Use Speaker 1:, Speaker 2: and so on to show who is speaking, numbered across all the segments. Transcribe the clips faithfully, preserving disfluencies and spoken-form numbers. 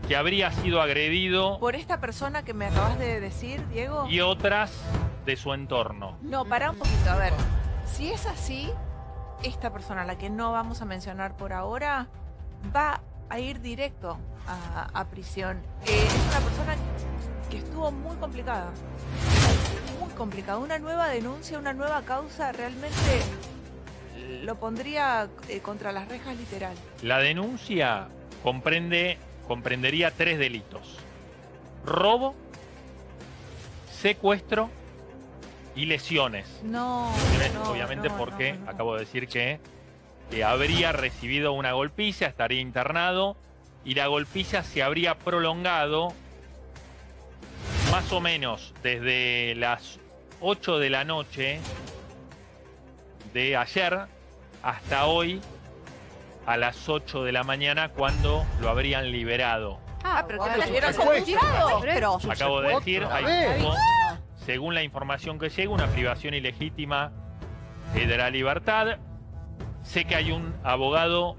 Speaker 1: que habría sido agredido
Speaker 2: ¿Por esta persona que me acabas de decir, Diego?
Speaker 1: y otras de su entorno.
Speaker 2: No, pará un poquito. A ver, si es así, esta persona, la que no vamos a mencionar por ahora, va a ir directo a, a prisión. Eh, es una persona que estuvo muy complicada. Muy complicada. Una nueva denuncia, una nueva causa, realmente lo pondría eh, contra las rejas literal.
Speaker 1: La denuncia comprende, comprendería tres delitos: robo, secuestro y lesiones.
Speaker 2: No, no
Speaker 1: Obviamente
Speaker 2: no,
Speaker 1: porque
Speaker 2: no, no.
Speaker 1: acabo de decir que, que habría recibido una golpiza, estaría internado y la golpiza se habría prolongado más o menos desde las ocho de la noche de ayer hasta hoy a las ocho de la mañana, cuando lo habrían liberado.
Speaker 2: Ah, pero
Speaker 3: bueno,
Speaker 2: te lo dieron
Speaker 3: secuestro.
Speaker 2: secuestrado.
Speaker 3: Pero,
Speaker 1: Acabo de decir,
Speaker 4: otra
Speaker 1: hay
Speaker 4: vez.
Speaker 1: como, según la información que llega, una privación ilegítima eh, de la libertad. Sé que hay un abogado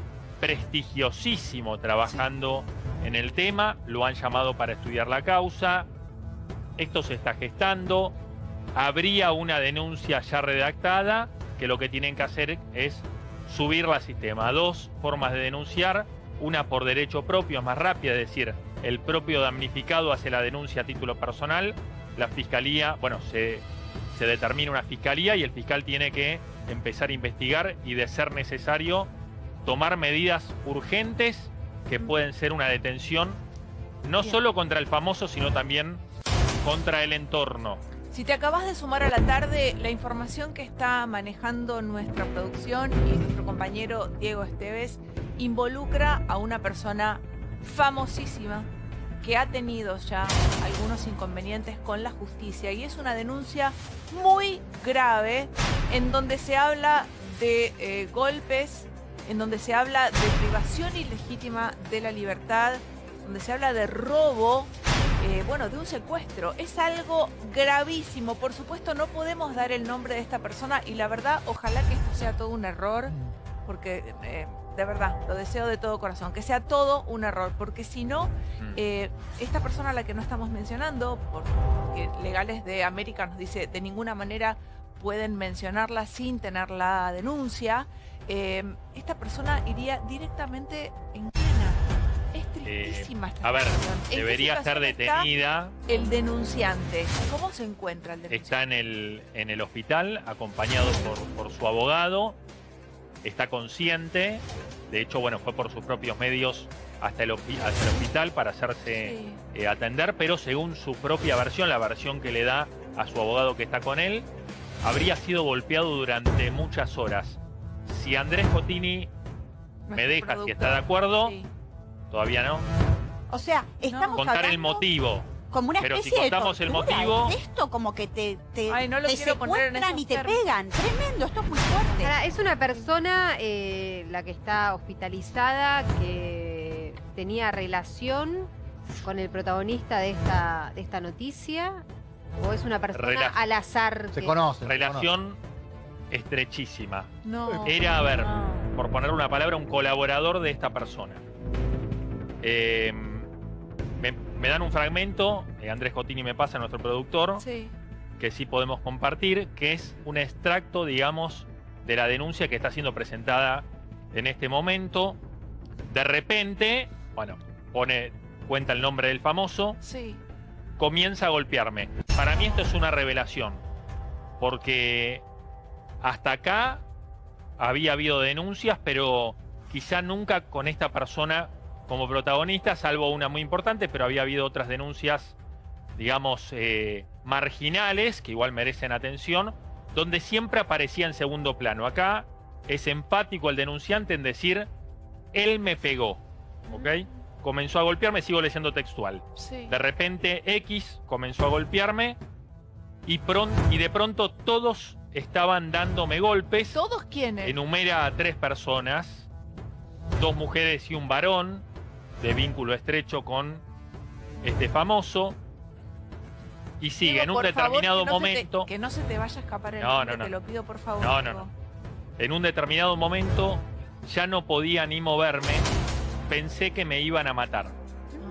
Speaker 1: prestigiosísimo trabajando en el tema, lo han llamado para estudiar la causa, esto se está gestando, habría una denuncia ya redactada, que lo que tienen que hacer es subirla al sistema. Dos formas de denunciar: una por derecho propio, es más rápida, es decir, el propio damnificado hace la denuncia a título personal, la fiscalía, bueno, se, se determina una fiscalía y el fiscal tiene que empezar a investigar y, de ser necesario, tomar medidas urgentes que pueden ser una detención, no
Speaker 2: Bien.
Speaker 1: solo contra el famoso, sino también contra el entorno.
Speaker 2: Si te acabas de sumar a la tarde, la información que está manejando nuestra producción y nuestro compañero Diego Esteves involucra a una persona famosísima que ha tenido ya algunos inconvenientes con la justicia, y es una denuncia muy grave en donde se habla de eh, golpes, en donde se habla de privación ilegítima de la libertad, donde se habla de robo, eh, bueno, de un secuestro. Es algo gravísimo. Por supuesto, no podemos dar el nombre de esta persona y la verdad, ojalá que esto sea todo un error, porque eh, de verdad, lo deseo de todo corazón, que sea todo un error, porque si no, eh, esta persona a la que no estamos mencionando, porque Legales de América nos dice de ninguna manera pueden mencionarla sin tener la denuncia, eh, esta persona iría directamente en cana. Es tristísima esta
Speaker 1: A ver,
Speaker 2: situación. ¿En qué
Speaker 1: debería ser
Speaker 2: situación está
Speaker 1: detenida.
Speaker 2: el denunciante? ¿Cómo se encuentra el denunciante?
Speaker 1: Está en el, en el hospital, acompañado por, por su abogado. Está consciente. De hecho, bueno, fue por sus propios medios hasta el, hasta el hospital para hacerse
Speaker 2: Sí.
Speaker 1: eh, atender. Pero según su propia versión, la versión que le da a su abogado que está con él, habría sido golpeado durante muchas horas. Si Andrés Cotini me
Speaker 2: Nuestro
Speaker 1: deja, si
Speaker 2: productor.
Speaker 1: está de acuerdo,
Speaker 2: Sí.
Speaker 1: todavía no,
Speaker 3: o sea, estamos
Speaker 1: contar
Speaker 3: hablando
Speaker 1: el motivo.
Speaker 3: como una
Speaker 1: Pero si
Speaker 3: especie de
Speaker 1: contamos el
Speaker 3: tortura.
Speaker 1: motivo-
Speaker 3: ¿Es esto como que te, te,
Speaker 2: Ay, no lo
Speaker 3: te
Speaker 2: quiero poner en
Speaker 3: secuestran
Speaker 2: esos
Speaker 3: y te
Speaker 2: términos.
Speaker 3: pegan. Tremendo, esto es muy fuerte.
Speaker 5: Ahora, es una persona, eh, la que está hospitalizada, que tenía relación con el protagonista de esta, de esta noticia, o es una persona
Speaker 1: Rela-
Speaker 5: al azar.
Speaker 4: Se
Speaker 5: que-
Speaker 4: conocen. se
Speaker 1: Relación estrechísima.
Speaker 2: No.
Speaker 1: Era, a ver,
Speaker 2: no.
Speaker 1: por poner una palabra, un colaborador de esta persona. Eh, me, me dan un fragmento, eh, Andrés Cotini me pasa, nuestro productor,
Speaker 2: Sí.
Speaker 1: que sí podemos compartir, que es un extracto, digamos, de la denuncia que está siendo presentada en este momento. De repente, bueno, pone, cuenta el nombre del famoso,
Speaker 2: Sí.
Speaker 1: comienza a golpearme. Para mí esto es una revelación, porque hasta acá había habido denuncias, pero quizá nunca con esta persona como protagonista, salvo una muy importante, pero había habido otras denuncias, digamos, eh, marginales, que igual merecen atención, donde siempre aparecía en segundo plano. Acá es empático el denunciante en decir, él me pegó, ¿ok? Comenzó a golpearme, sigo leyendo textual.
Speaker 2: Sí.
Speaker 1: De repente X comenzó a golpearme y, pron- y de pronto todos estaban dándome golpes.
Speaker 2: ¿Todos quiénes?
Speaker 1: Enumera a tres personas, dos mujeres y un varón, de vínculo estrecho con este famoso. Y sigue,
Speaker 2: Diego,
Speaker 1: en un
Speaker 2: por favor,
Speaker 1: determinado
Speaker 2: que no se te-
Speaker 1: momento,
Speaker 2: que no se te vaya a escapar el
Speaker 1: No,
Speaker 2: nombre,
Speaker 1: no, no.
Speaker 2: te lo pido por favor.
Speaker 1: No, no,
Speaker 2: Diego.
Speaker 1: en un determinado momento ya no podía ni moverme, pensé que me iban a matar.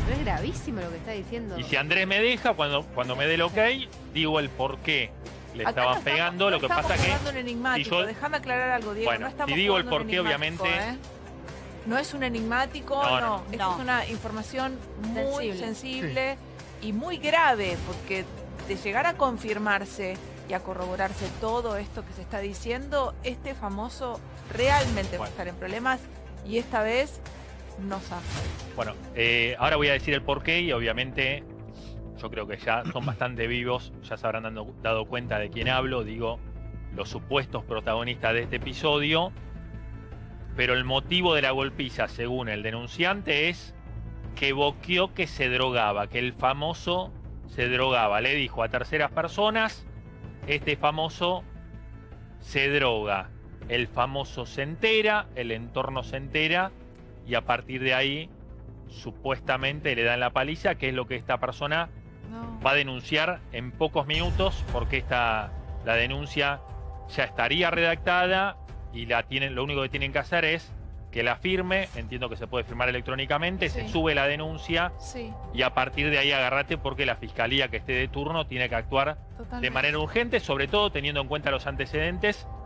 Speaker 5: Pero es gravísimo lo que está diciendo.
Speaker 1: Y si Andrés me deja, cuando, cuando me dé el ok, digo el por qué le
Speaker 2: Acá
Speaker 1: estaban
Speaker 2: no estamos-
Speaker 1: pegando.
Speaker 2: no
Speaker 1: Lo que
Speaker 2: estamos
Speaker 1: pasa que...
Speaker 2: jugando un enigmático.
Speaker 1: si yo-
Speaker 2: Déjame aclarar algo, Diego.
Speaker 1: Bueno,
Speaker 2: no estamos
Speaker 1: si digo el
Speaker 2: jugando un
Speaker 1: por qué,
Speaker 2: enigmático,
Speaker 1: obviamente-
Speaker 2: ¿eh? No es un enigmático,
Speaker 1: No,
Speaker 2: no.
Speaker 1: no.
Speaker 2: Esto
Speaker 3: No.
Speaker 2: es una información muy
Speaker 3: Sensible.
Speaker 2: sensible y muy grave, porque de llegar a confirmarse y a corroborarse todo esto que se está diciendo, este famoso realmente va a
Speaker 1: Bueno.
Speaker 2: estar en problemas y esta vez no zafa.
Speaker 1: Bueno, eh, ahora voy a decir el por qué y obviamente yo creo que ya son bastante vivos, ya se habrán dado, dado cuenta de quién hablo, digo, los supuestos protagonistas de este episodio, pero el motivo de la golpiza, según el denunciante, es que boqueó que se drogaba, que el famoso se drogaba, le dijo a terceras personas, este famoso se droga, el famoso se entera, el entorno se entera, y a partir de ahí supuestamente le dan la paliza, que es lo que esta persona
Speaker 2: No.
Speaker 1: va a denunciar en pocos minutos, porque esta, la denuncia ya estaría redactada y la tienen, lo único que tienen que hacer es que la firme. Entiendo que se puede firmar electrónicamente,
Speaker 2: Sí.
Speaker 1: se sube la denuncia
Speaker 2: Sí,
Speaker 1: y a partir de ahí agárrate, porque la fiscalía que esté de turno tiene que actuar
Speaker 2: totalmente.
Speaker 1: de manera urgente, sobre todo teniendo en cuenta los antecedentes